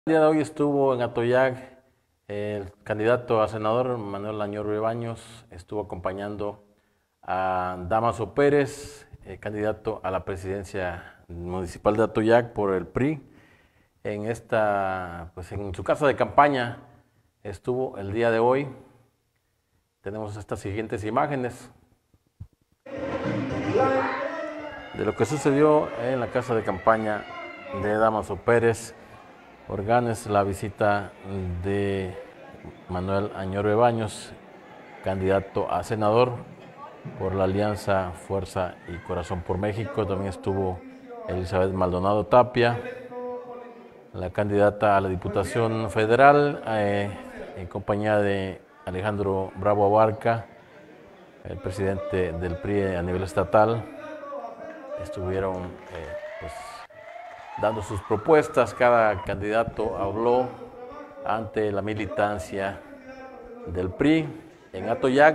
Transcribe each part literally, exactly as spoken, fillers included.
El día de hoy estuvo en Atoyac el candidato a senador Manuel Añorbe Baños, estuvo acompañando a Dámaso Pérez, eh, candidato a la presidencia municipal de Atoyac por el P R I. En esta, pues en su casa de campaña estuvo el día de hoy. Tenemos estas siguientes imágenes de lo que sucedió en la casa de campaña de Dámaso Pérez. Organes la visita de Manuel Añorbe Baños, candidato a senador por la Alianza Fuerza y Corazón por México. También estuvo Elizabeth Maldonado Tapia, la candidata a la Diputación Federal, eh, en compañía de Alejandro Bravo Abarca, el presidente del P R I a nivel estatal. Estuvieron eh, pues, dando sus propuestas. Cada candidato habló ante la militancia del P R I en Atoyac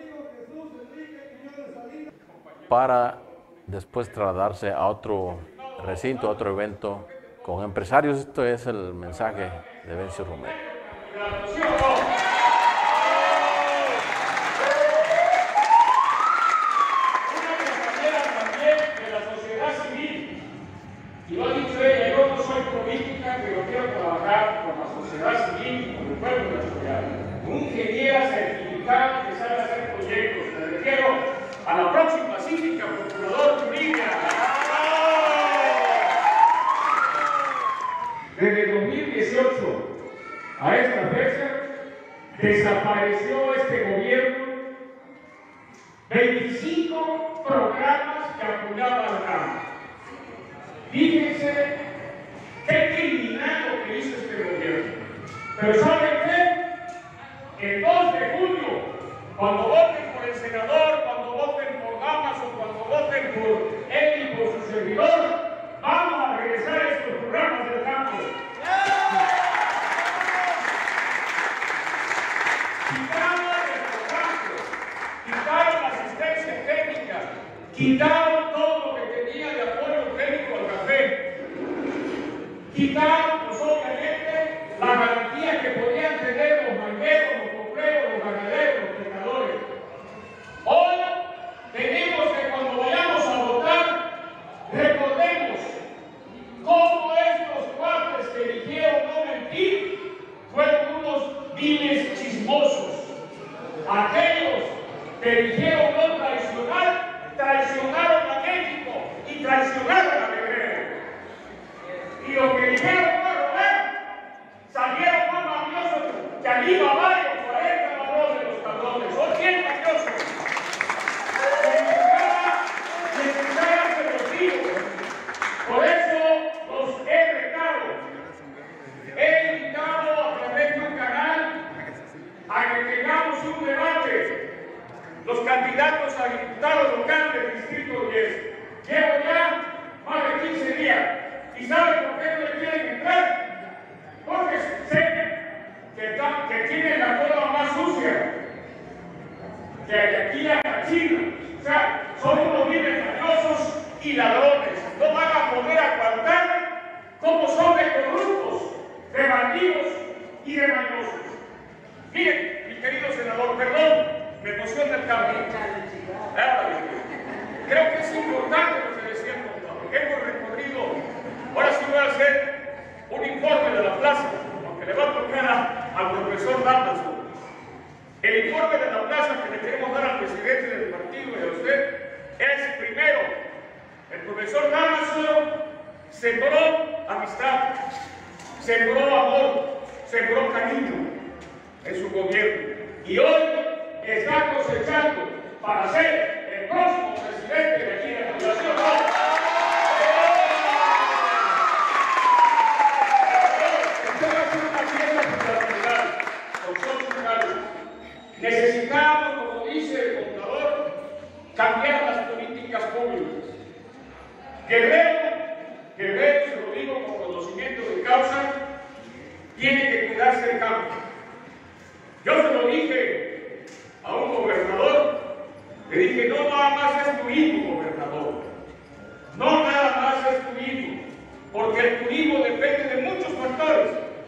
para después trasladarse a otro recinto, a otro evento con empresarios. Esto es el mensaje de Vencio Romero. Y lo ha dicho ella, yo no soy política, pero quiero trabajar con la sociedad civil y con el pueblo de Atoyac. Un ingeniera certificada que sabe hacer proyectos. Me refiero a la próxima cívica procurador jurídica. Desde dos mil dieciocho a esta fecha desapareció este gobierno veinticinco programas que apoyaban al campo. Fíjense qué criminal lo que hizo este gobierno. Pero ¿saben qué? El dos de julio, cuando voten por el senador, cuando voten por Dámaso, cuando voten por él y por su servidor, vamos a regresar a estos programas del campo. Quitaron el campo, quitaron la asistencia técnica, quitaron todo lo que tenía de apoyo técnico al café. Quitaron, pues obviamente, la garantía que podían tener los mangueros, los compleros, los ganaderos, los pescadores. Hoy tenemos que cuando vayamos a votar, recordemos cómo estos cuates que eligieron no mentir fueron unos viles chismosos. Aquellos que eligieron no traicionar, traicionaron a México y traicionaron a Guerrero. Y los que dijeron no robar, salieron más mafiosos que Alibaba y los cuarenta ladrones de los cabrones. Son bien mafiosos. Necesitaban se los digo. Por eso los he retado. He invitado a través de un canal a que tengamos un debate. Los candidatos a diputados locales del Distrito diez. Llevo ya más de quince días. ¿Y saben por qué no le quieren entrar? Porque sé que, está, que tienen la forma más sucia que de aquí a la China. O sea, son unos viles mafiosos y ladrones. No van a poder aguantar cómo son de corruptos, de bandidos y de mañosos. Miren, mi querido senador, perdón, me emociona el cambio. Creo que es importante lo que decía el contador. Hemos recorrido, ahora sí voy a hacer un informe de la plaza, aunque le va a tocar a, al profesor Dámaso. El informe de la plaza que le queremos dar al presidente del partido y a usted es, primero, el profesor Dámaso sembró amistad, sembró amor, sembró cariño en su gobierno. Y hoy está cosechando para ser el próximo presidente de aquí de la Fundación. Usted va a hacer una fiesta fundamental con socios. Necesitamos, como dice el contador, cambiar las políticas públicas. Guerrero, Guerrero, se lo digo con conocimiento de causa, tiene que cuidarse del campo. Yo se lo dije a un gobernador, le dije, no nada más es turismo, gobernador, no nada más es turismo, porque el turismo depende de muchos factores.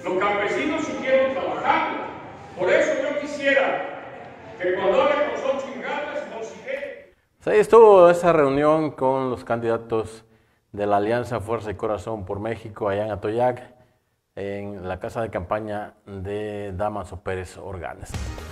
Los campesinos siguieron trabajando. Por eso yo quisiera que cuando hable con Xochitl Gálvez considere. Ahí estuvo esa reunión con los candidatos de la Alianza Fuerza y Corazón por México allá en Atoyac, en la casa de campaña de Dámaso Pérez Organes.